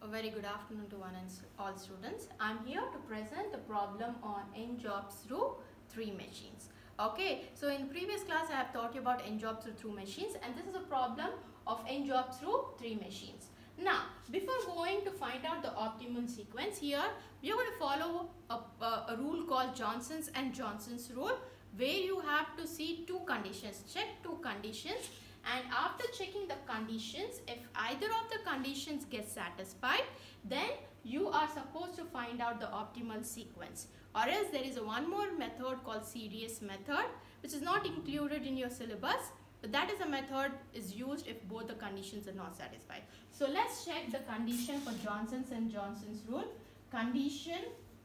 very good afternoon to one and all students. I'm here to present the problem on n jobs through 3 machines. Okay, so in previous class I have taught you about n jobs through 3 machines, and this is a problem of n jobs through 3 machines. Now, before going to find out the optimum sequence, here we are going to follow a rule called Johnson's and Johnson's rule, where you have to see two conditions, check two conditions, and after checking the conditions, if either of the conditions gets satisfied, then you are supposed to find out the optimal sequence. Or else there is one more method called CDS method, which is not included in your syllabus, but that is a method is used if both the conditions are not satisfied. So let's check the condition for Johnson's and Johnson's rule. Condition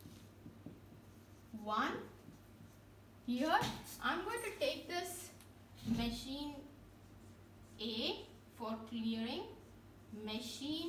1. Here I'm going to take this machine A for clearing, machine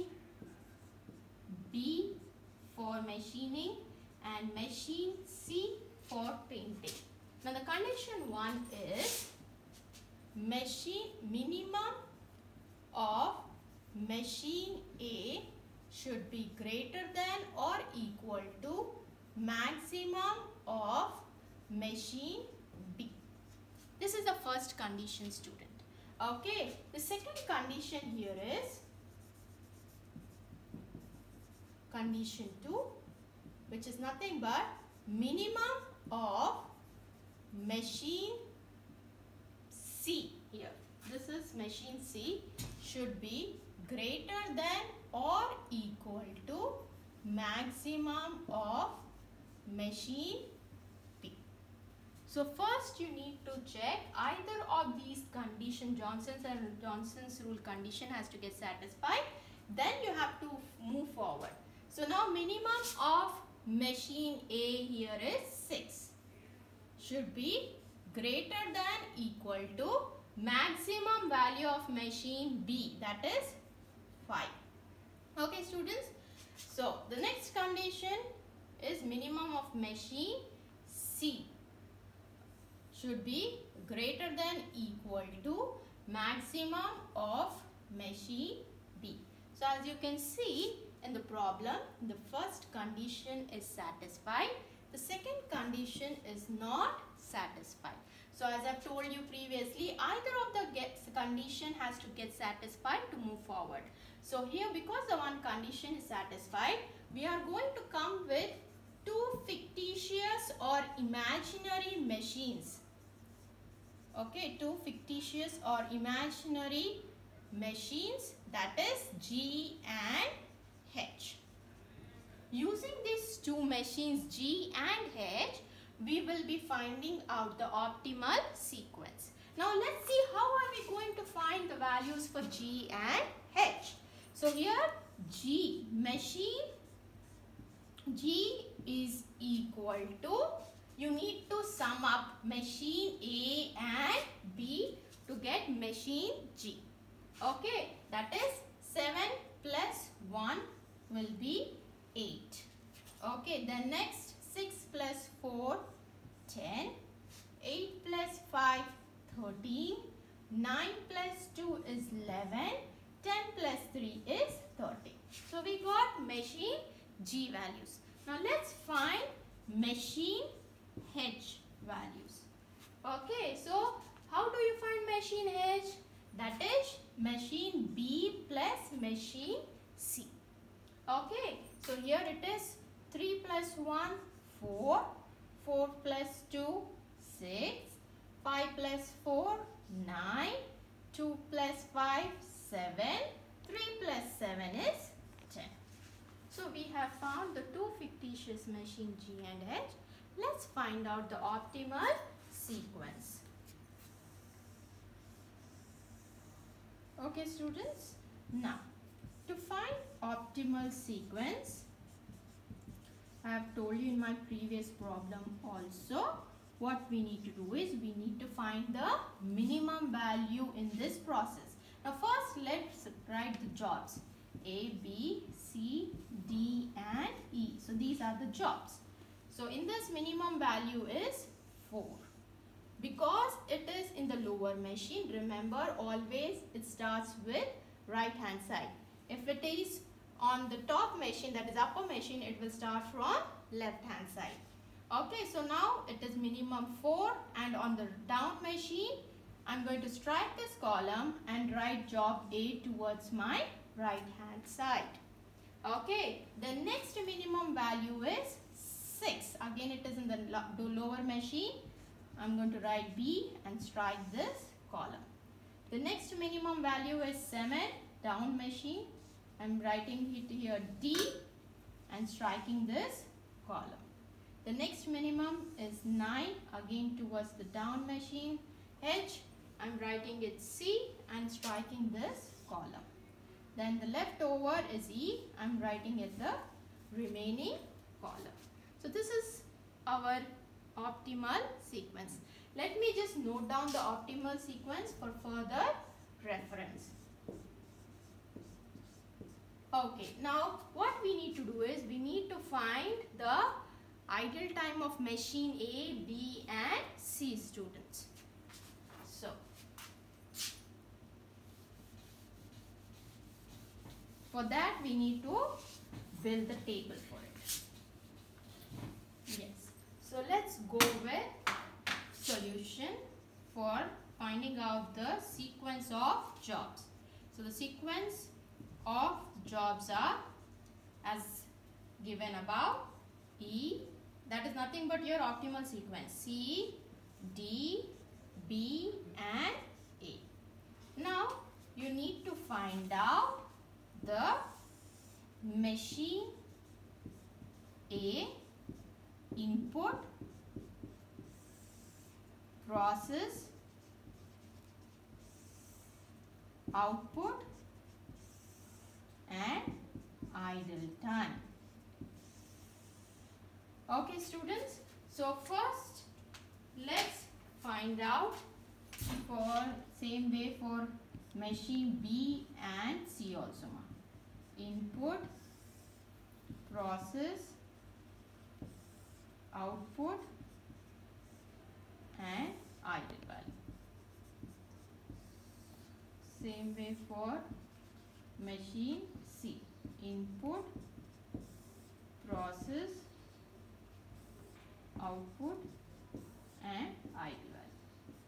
B for machining, and machine C for painting. Now the condition 1 is machine minimum of machine A should be greater than or equal to maximum of machine B. This is the first condition, student. Okay, the second condition here is condition 2, which is nothing but minimum of machine C. Here, this is machine C should be greater than or equal to maximum of machine B. So first you need to check either of these condition, Johnson's and Johnson's rule condition has to get satisfied, then you have to move forward. So now minimum of machine A here is 6 should be greater than equal to maximum value of machine B, that is 5. Okay students, so the next condition is minimum of machine C should be greater than equal to maximum of machine B. So as you can see in the problem, the first condition is satisfied, the second condition is not satisfied. So as I've told you previously, either of the condition has to get satisfied to move forward. So here, because the one condition is satisfied, we are going to come with two fictitious or imaginary machines. Okay, two fictitious or imaginary machines, that is G and H. Using these two machines G and H, we will be finding out the optimal sequence. Now let's see how are we going to find the values for G and H. So here G, machine G is equal to, you need to sum up machine A and B to get machine G. Okay, that is 7 plus 1 will be 8. Okay, then next 6 plus 4, 10, 8 plus 5, 13, 9 plus 2 is 11, 10 plus 3 is 30. So we got machine G values. Now let's find machine H values. Okay, so how do you find machine H? That is machine B plus machine C. Okay, so here it is 3 plus 1, 4, 4 plus 2, 6, 5 plus 4, 9, 2 plus 5, 7, 3 plus 7 is 10. So we have found the two fictitious machine G and H. Let's find out the optimal sequence. Okay students, now to find optimal sequence, I have told you in my previous problem also, what we need to do is we need to find the minimum value in this process. Now first let's write the jobs A, B, C, D and E. So these are the jobs. So in this minimum value is 4. Because it is in the lower machine, remember always it starts with right hand side. If it is on the top machine, that is upper machine, it will start from left hand side. Okay, so now it is minimum 4, and on the down machine I'm going to strike this column and write job A towards my right hand side. Okay, the next minimum value is 6. Again it is in the lower machine. I'm going to write B and strike this column. The next minimum value is 7, down machine. I'm writing it here D and striking this column. The next minimum is 9, again towards the down machine. H, I'm writing it C and striking this column. Then the leftover is E, I'm writing it the remaining column. So this is our optimal sequence. Let me just note down the optimal sequence for further reference. Okay, now what we need to do is we need to find the idle time of machine A, B and C students. So for that we need to build the table for it. Yes. So let's go with solution for finding out the sequence of jobs. So the sequence of jobs are as given above. E, that is nothing but your optimal sequence. C, D, B and A. Now you need to find out the machine A input, process, output and idle time. Okay students, so first let's find out for same way for machine B and C also. Input, process, output and idle value. Same way for machine C. Input, process, output and idle value.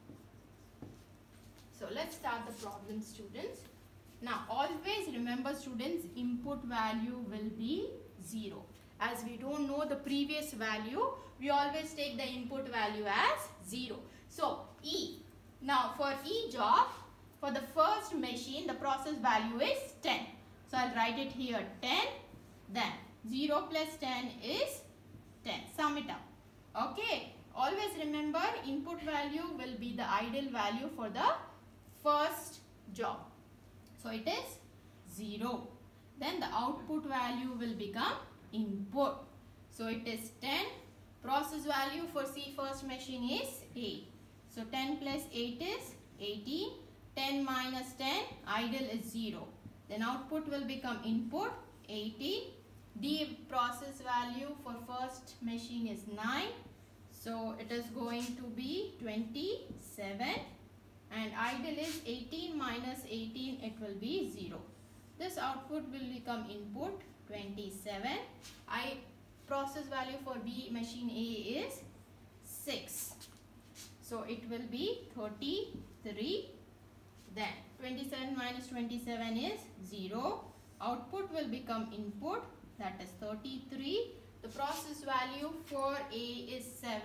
So let's start the problem students. Now always remember students, input value will be 0. As we don't know the previous value, we always take the input value as 0. So E. Now for E job, for the first machine the process value is 10. So I'll write it here 10. Then 0 plus 10 is 10. Sum it up. Okay. Always remember input value will be the idle value for the first job. So it is 0. Then the output value will become input. So it is 10. Process value for C first machine is 8. So 10 plus 8 is 18. 10 minus 10, idle is 0. Then output will become input 18. D process value for first machine is 9. So it is going to be 27. And idle is 18 minus 18, it will be 0. This output will become input 27. Process value for B machine A is 6. So it will be 33. Then 27 minus 27 is 0. Output will become input, that is 33. The process value for A is 7.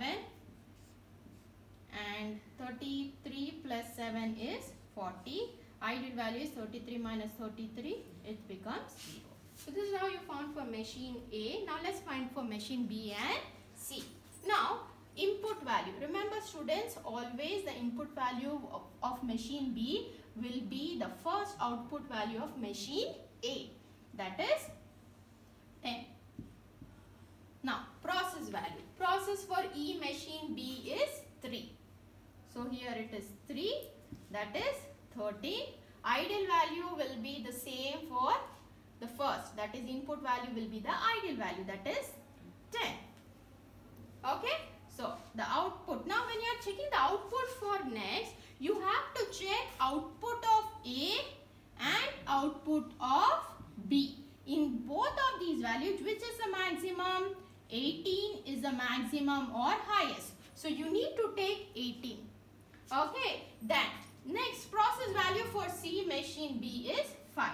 And 33 plus 7 is 40. Idle value is 33 minus 33. It becomes 0. So this is how you found for machine A. Now let's find for machine B and C. Now input value. Remember students, always the input value of machine B will be the first output value of machine A. That is 10. Now process value. Process for E machine B is 3. So here it is 3, that is 13. Idle value will be the same for the first, that is input value will be the idle value, that is 10. Okay, so the output. Now when you are checking the output for next, you have to check output of A and output of B. in both of these values, which is the maximum? 18 is the maximum or highest. So you need to take 18. Okay, then next process value for C machine B is 5.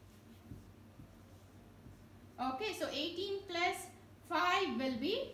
Okay, so 18 plus 5 will be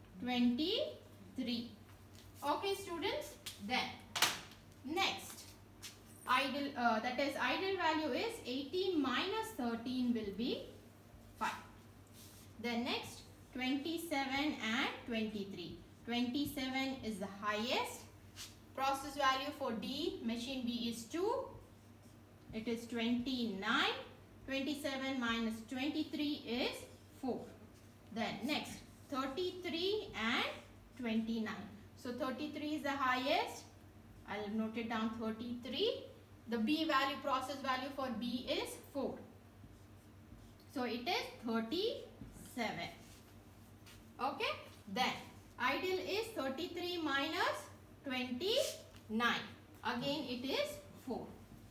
23. Okay, students, then next idle that is idle value is 18 minus 13 will be 5. Then next 27 and 23. 27 is the highest. Process value for D machine B is 2. It is 29. 27 minus 23 is 4. Then next 33 and 29. So 33 is the highest. I'll note it down, 33. The B value, process value for B is 4. So it is 37. Okay. Then ideal is 33 minus 29. Again it is 4.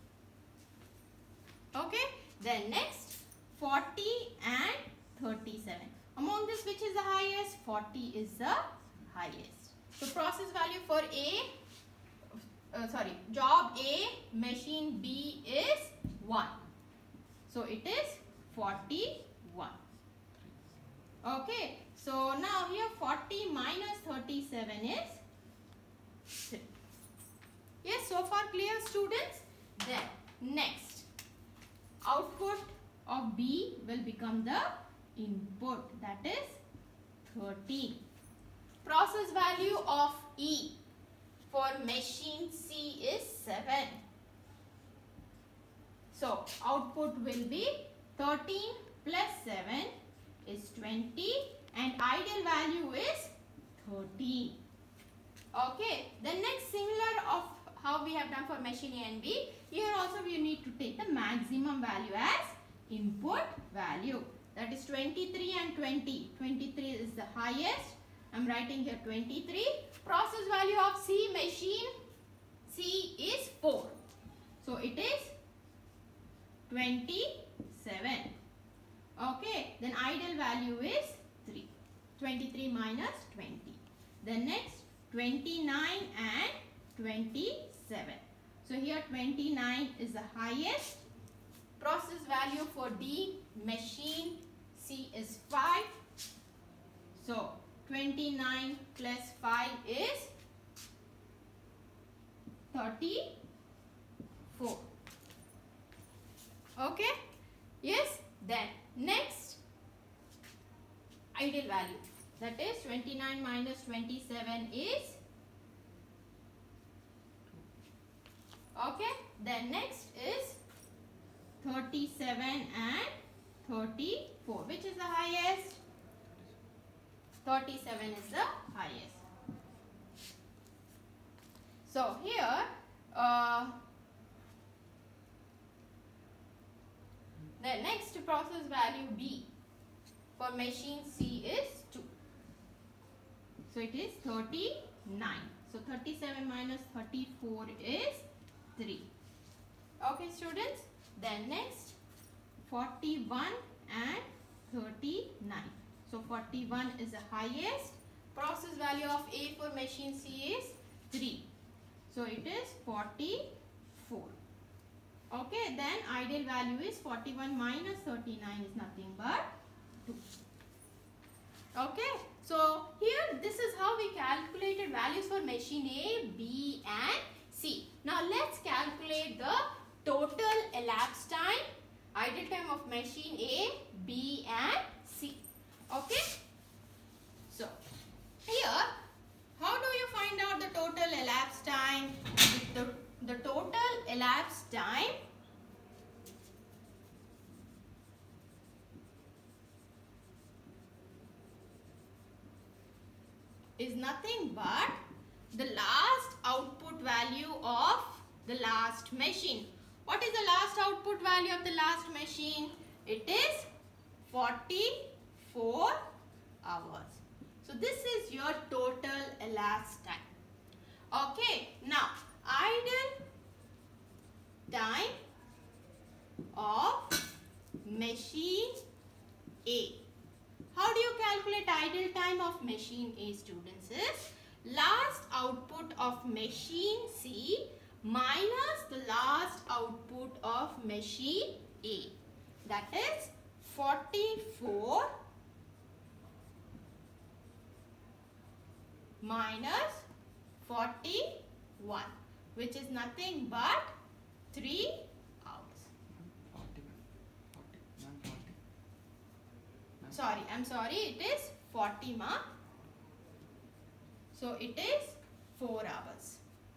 Okay. Then next 40 and 37. Among this, which is the highest? 40 is the highest. So process value for job A machine B is 1. So it is 41. Okay. So now here 40 minus 37 is 3. Yes, so far clear, students? Then next, output of B will become the input, that is 13. Process value of E for machine C is 7. So output will be 13 plus 7 is 20 and ideal value is 13. Okay, the next similar of how we have done for machine A and B, here also we need to take the maximum value as input value, that is 23 and 20. 23 is the highest. I am writing here 23. Process value of C machine C is 4. So it is 27. Okay, then ideal value is 3. 23 minus 20. Then next 29 and 27. So here 29 is the highest. Process value for D machine C is 5. So 29 plus 5 is 34. Okay. Yes. Then next ideal value, that is 29 minus 27 is okay. Then next is 37 and 34. Which is the highest? 37 is the highest. So here the next process value B for machine C is 2. So it is 39. So 37 minus 34 is 3. Okay, students. Then next 41 and 39. So 41 is the highest. Process value of A for machine C is 3. So it is 44. Okay, then ideal value is 41 minus 39 is nothing but 2. Okay, so here this is how we calculated values for machine A, B and C. Now let's calculate the total elapsed time, idle time of machine A, B and C. Okay, so here how do you find out the total elapsed time? The total elapsed time is nothing but the last output value of the last machine. What is the last output value of the last machine? It is 44 hours. So this is your total elapsed time. Okay, now idle time of machine A. How do you calculate idle time of machine A, students? Is last output of machine C minus the last output of machine A. That is 44 minus 41, which is nothing but 3 hours. Sorry, it is 40 ma. So it is 4 hours.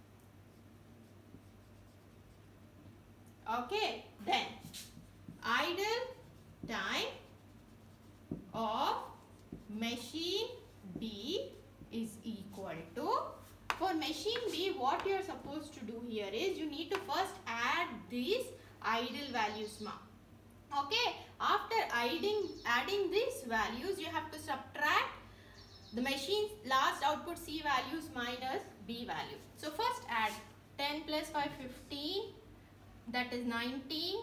Okay, then idle time of machine B is equal to, for machine B, what you are supposed to do here is you need to first add these idle values ma. Okay, after adding these values, you have to subtract the machine's last output C values minus B value. So first add 10 plus 5, 15, that is 19,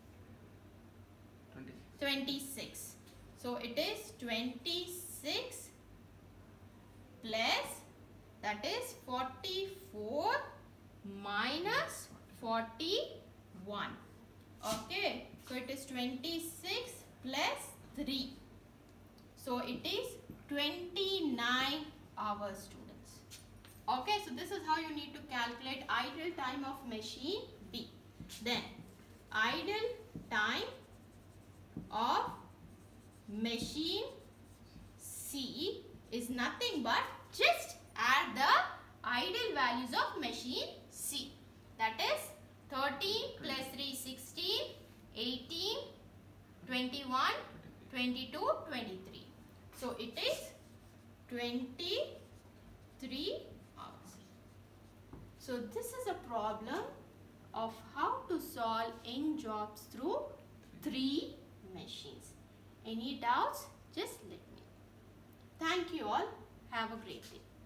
26. So it is 26 plus, that is 44 minus 41. Okay, so it is 26 plus 3. So it is 29 hours, students. Okay, so this is how you need to calculate idle time of machine B. Then idle time of machine C is nothing but just add the idle values of machine C. That is 13 plus 3, 16, 18, 21, 22, 23. So it is 23 hours. So this is a problem of how to solve n jobs through 3 machines. Any doubts? Just let me know. Thank you all. Have a great day.